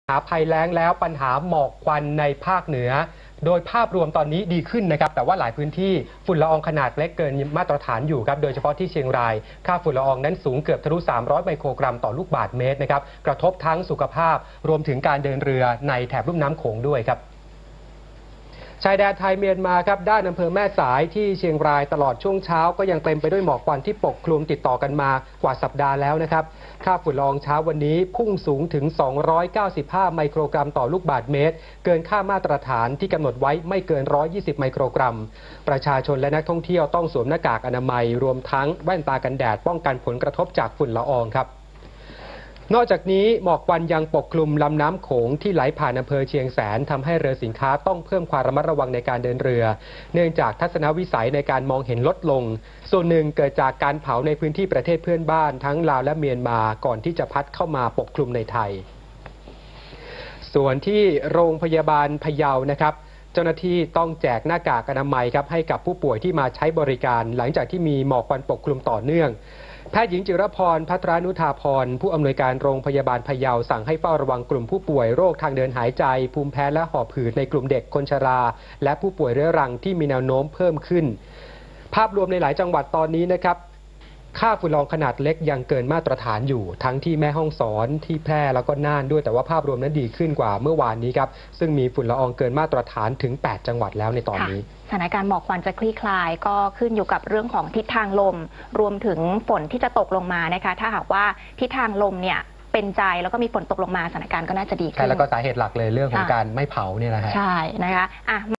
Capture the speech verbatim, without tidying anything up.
หาภัยแล้งแล้วปัญหาหมอกควันในภาคเหนือโดยภาพรวมตอนนี้ดีขึ้นนะครับแต่ว่าหลายพื้นที่ฝุ่นละอองขนาดเล็กเกินมาตรฐานอยู่ครับโดยเฉพาะที่เชียงรายค่าฝุ่นละอองนั้นสูงเกือบทะลุสามร้อยไมโครกรัมต่อลูกบาศก์เมตรนะครับกระทบทั้งสุขภาพรวมถึงการเดินเรือในแถบลุ่มน้ำโขงด้วยครับชายแดนไทยเมียนมาครับด้านอำเภอแม่สายที่เชียงรายตลอดช่วงเช้าก็ยังเต็มไปด้วยหมอกควันที่ปกคลุมติดต่อกันมากว่าสัปดาห์แล้วนะครับค่าฝุ่นละอองเช้าวันนี้พุ่งสูงถึงสองร้อยเก้าสิบห้าไมโครกรัมต่อลูกบาศก์เมตรเกินค่ามาตรฐานที่กำหนดไว้ไม่เกินหนึ่งร้อยยี่สิบไมโครกรัมประชาชนและนักท่องเที่ยวต้องสวมหน้ากากอนามัยรวมทั้งแว่นตากันแดดป้องกันผลกระทบจากฝุ่นละอองครับนอกจากนี้หมอกควันยังปกคลุมลำน้ำโขงที่ไหลผ่านอำเภอเชียงแสนทำให้เรือสินค้าต้องเพิ่มความระมัดระวังในการเดินเรือเนื่องจากทัศนวิสัยในการมองเห็นลดลงส่วนหนึ่งเกิดจากการเผาในพื้นที่ประเทศเพื่อนบ้านทั้งลาวและเมียนมาก่อนที่จะพัดเข้ามาปกคลุมในไทยส่วนที่โรงพยาบาลพะเยานะครับเจ้าหน้าที่ต้องแจกหน้ากากอนามัยครับให้กับผู้ป่วยที่มาใช้บริการหลังจากที่มีหมอกควันปกคลุมต่อเนื่องแพทย์หญิงจิรพรภัทรานุธาพรผู้อำนวยการโรงพยาบาลพะเยาสั่งให้เฝ้าระวังกลุ่มผู้ป่วยโรคทางเดินหายใจภูมิแพ้และหอบหืดในกลุ่มเด็กคนชราและผู้ป่วยเรื้อรังที่มีแนวโน้มเพิ่มขึ้นภาพรวมในหลายจังหวัดตอนนี้นะครับค่าฝุ่นละอองขนาดเล็กยังเกินมาตรฐานอยู่ทั้งที่แม่ฮ่องสอนที่แพร่แล้วก็น่านด้วยแต่ว่าภาพรวมนั้นดีขึ้นกว่าเมื่อวานนี้ครับซึ่งมีฝุ่นละอองเกินมาตรฐานถึงแปดจังหวัดแล้วในตอนนี้สถานการณ์หมอกควันจะคลี่คลายก็ขึ้นอยู่กับเรื่องของทิศทางลมรวมถึงฝนที่จะตกลงมานะคะถ้าหากว่าทิศทางลมเนี่ยเป็นใจแล้วก็มีฝนตกลงมาสถานการณ์ก็น่าจะดีขึ้นแล้วก็สาเหตุหลักเลยเรื่องของการไม่เผาเนี่ยนะฮะใช่นะคะอ่ะ